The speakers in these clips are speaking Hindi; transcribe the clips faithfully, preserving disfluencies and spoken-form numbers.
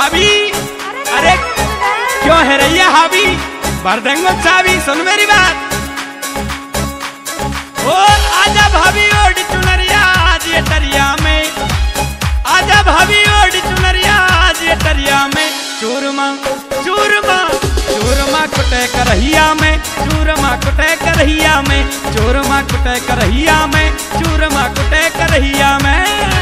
भाभी, अरे क्यों है रैया हावी, भर देंगे चाबी, सुन मेरी बात। ओ आजा भाभी ओढ़ चुनरिया आज ये टरिया में, आजा भाभी ओढ़ चुनरिया आज ये टरिया में। चूरमा चूरमा चूरमा कुटे करहिया में, चूरमा कुटे करहिया में, चूरमा कुटे करहिया में, चूरमा कुटे करहिया में।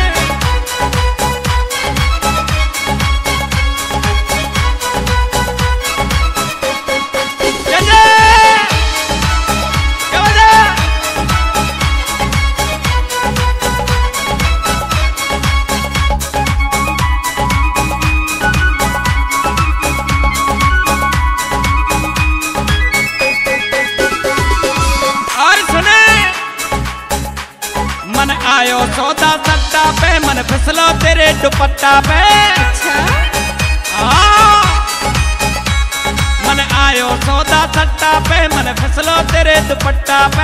मन आयो सौदा सट्टा पे, मन फिसलो तेरे दुपट्टा पे। अच्छा हाँ, मन आयो सौदा सट्टा पे, मन फिसलो तेरे दुपट्टा पे।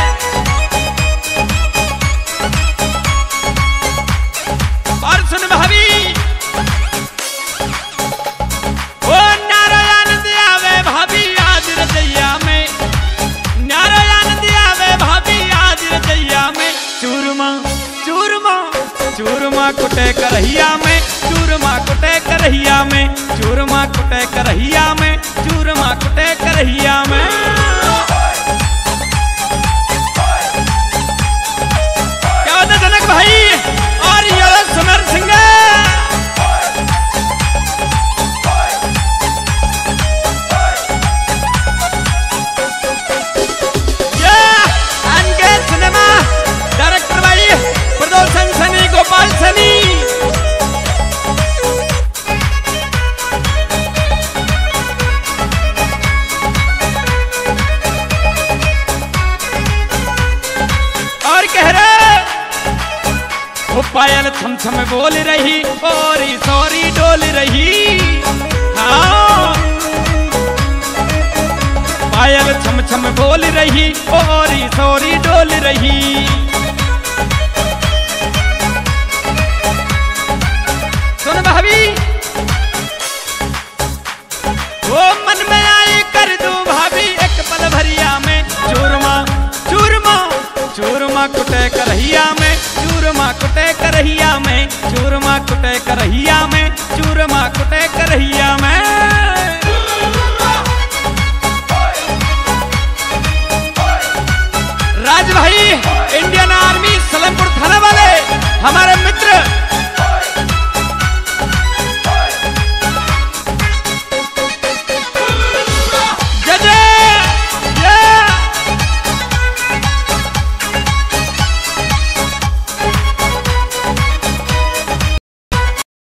और सुन भाभी, ओ नारायण दियावे भाभी आज रजैया में, नारायण दियावे भाभी आज रजैया में। चूरमा चूरमा चूरमा कुटे करहिया में, चूरमा कुटे करहिया में, चूरमा कुटे करहिया में, चूरमा कुटे करहिया में। क्या होता जनक भाई और ये समर सिंह गोपाल सनी। और कह रहे वो पायल छम छम बोल रही और सॉरी डोल रही। हाँ पायल छम छम बोल रही और सॉरी डोल रही। सुन भाभी, वो मन में आई कर दूं भाभी एक पल भरिया में। चूरमा चूरमा चूरमा कुटे करहिया में, चूरमा कुटे करहिया में, चूरमा कुटे करहिया में, चूरमा कुटे करहिया में।